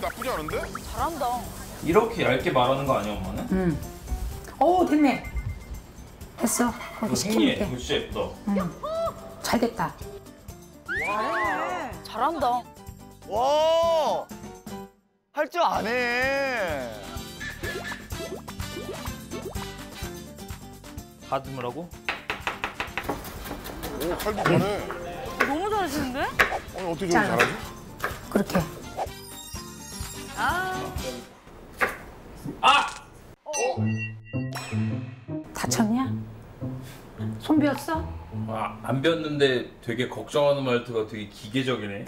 나쁘지 않은데? 잘한다. 이렇게 얇게 말하는 거 아니야, 엄마는? 응. 오, 됐네. 됐어. 거기 시키면 형님, 돼. 이거 진짜 예쁘다. 응. 잘 됐다. 잘한다. 와! 할 줄 아네. 다듬으라고? 오, 칼도 잘해. 너무 잘하시는데? 아니, 어떻게 저렇게 자. 잘하지? 그렇게. 아. 아! 다쳤냐? 손 비었어? 아, 안 뵀는데 되게 걱정하는 말투가 되게 기계적이네.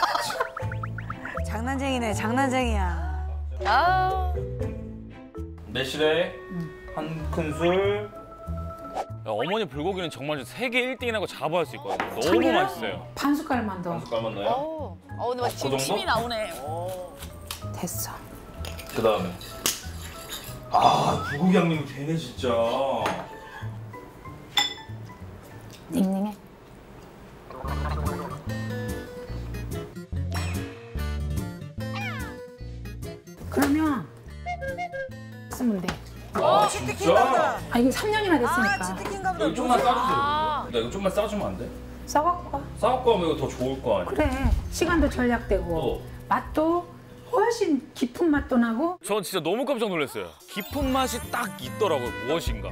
장난쟁이네, 장난쟁이야. 아. 매실에 한 큰술. 어머니 불고기는 정말 세계 1등이라고 자부할 수 있거든요. 너무 참기름? 맛있어요. 반 숟갈만 더. 한 숟갈만 넣어요? 근데 막 지금 정도? 침이 나오네. 됐어. 그 다음에. 아, 불고기 양념이 되네, 진짜. 닝닝해. 그러면 쓰면 돼. 아, 진짜? 아, 이게 3년이나 됐으니까. 치트킨가 보다. 이거 좀만 싸주세요. 아. 나 이거 좀만 싸주면 안 돼? 싸갖고 가. 싸갖고 하면 이거 더 좋을 거 아니야? 그래. 시간도 절약되고 맛도 훨씬 깊은 맛도 나고. 전 진짜 너무 깜짝 놀랐어요. 깊은 맛이 딱 있더라고요. 무엇인가.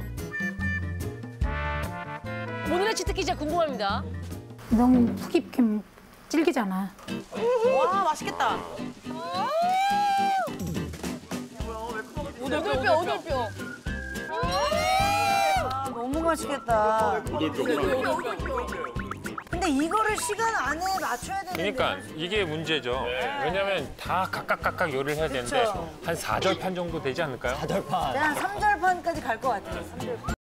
오늘의 치트키 진짜 궁금합니다. 너무 푹 익게 질기잖아. 와, 맛있겠다. 오돌뼈, 오돌뼈. 아, 너무 맛있겠다. 근데 이거를 시간 안에 맞춰야 되는데. 그러니까 이게 문제죠. 왜냐면 다 각각 요리를 해야 되는데 그쵸. 한 4절판 정도 되지 않을까요? 한 3절판까지 갈 것 같아요. 3절판.